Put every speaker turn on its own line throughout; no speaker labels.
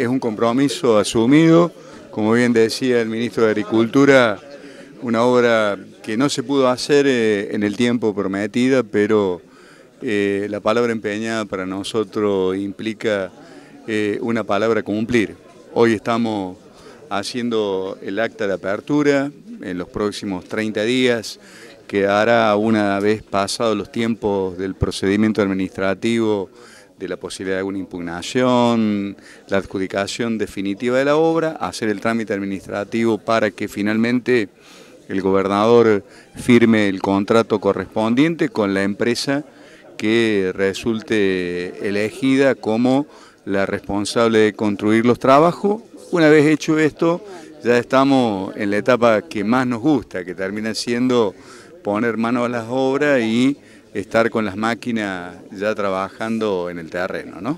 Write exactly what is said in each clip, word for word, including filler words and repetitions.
es un compromiso asumido, como bien decía el ministro de Agricultura, una obra que no se pudo hacer eh, en el tiempo prometida, pero eh, la palabra empeñada para nosotros implica eh, una palabra a cumplir. Hoy estamos haciendo el acta de apertura en los próximos treinta días, quedará una vez pasados los tiempos del procedimiento administrativo, de la posibilidad de una impugnación, la adjudicación definitiva de la obra, hacer el trámite administrativo para que finalmente el gobernador firme el contrato correspondiente con la empresa que resulte elegida como la responsable de construir los trabajos. Una vez hecho esto, ya estamos en la etapa que más nos gusta, que termina siendo poner mano a las obras y estar con las máquinas ya trabajando en el terreno, ¿no?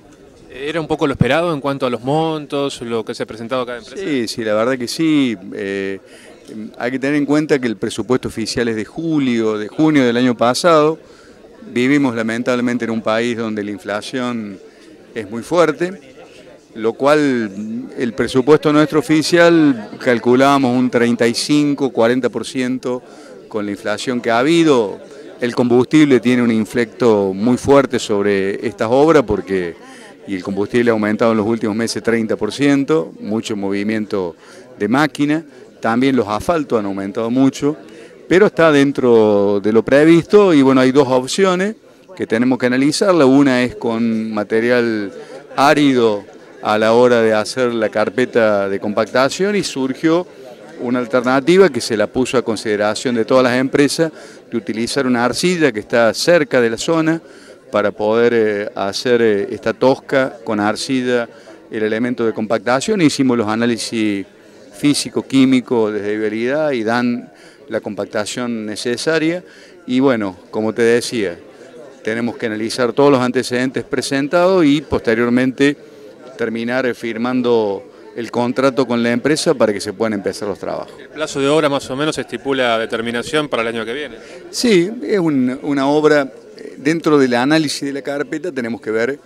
¿Era un poco lo esperado en cuanto a los montos, lo que se ha presentado cada empresa?
Sí, sí, la verdad que sí. Eh, hay que tener en cuenta que el presupuesto oficial es de julio, de junio del año pasado. Vivimos lamentablemente en un país donde la inflación es muy fuerte, lo cual el presupuesto nuestro oficial calculábamos un treinta y cinco, cuarenta por ciento con la inflación que ha habido. El combustible tiene un inflecto muy fuerte sobre estas obras porque y el combustible ha aumentado en los últimos meses treinta por ciento, mucho movimiento de máquina, también los asfaltos han aumentado mucho, pero está dentro de lo previsto y bueno, hay dos opciones que tenemos que analizarla. Una es con material árido a la hora de hacer la carpeta de compactación y surgió una alternativa que se la puso a consideración de todas las empresas de utilizar una arcilla que está cerca de la zona para poder eh, hacer eh, esta tosca con arcilla el elemento de compactación. Hicimos los análisis físico-químicos de viabilidad y dan la compactación necesaria y bueno, como te decía, tenemos que analizar todos los antecedentes presentados y posteriormente terminar firmando el contrato con la empresa para que se puedan empezar los trabajos.
¿El plazo de obra más o menos estipula determinación para el año que viene?
Sí, es un, una obra, dentro del análisis de la carpeta tenemos que ver,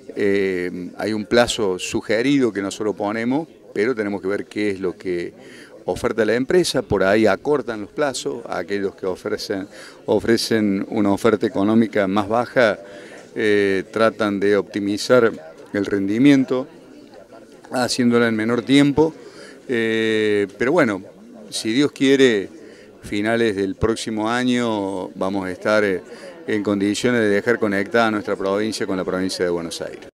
eh, hay un plazo sugerido que nosotros ponemos, pero tenemos que ver qué es lo que oferta la empresa, por ahí acortan los plazos, aquellos que ofrecen, ofrecen una oferta económica más baja eh, tratan de optimizar el rendimiento, haciéndola en menor tiempo, eh, pero bueno, si Dios quiere, finales del próximo año vamos a estar eh, en condiciones de dejar conectada nuestra provincia con la provincia de Buenos Aires.